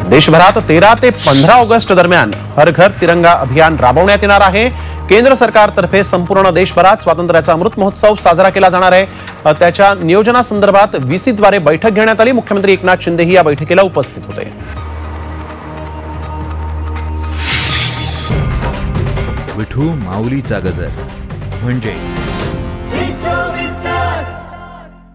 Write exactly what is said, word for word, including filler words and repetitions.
देशभरात तेरा ते पंधरा ऑगस्ट दरम्यान हर घर तिरंगा अभियान राबवण्यात येणार आहे। केंद्र सरकारतर्फे संपूर्ण देशभरात स्वातंत्र्याचा अमृत महोत्सव साजरा केला जाणार आहे। त्याच्या नियोजनासंदर्भात व्हीसी द्वारे बैठक घेण्यात आली। मुख्यमंत्री एकनाथ शिंदेही या बैठकीला उपस्थित होते। विठू माऊलीचा गजर म्हणजे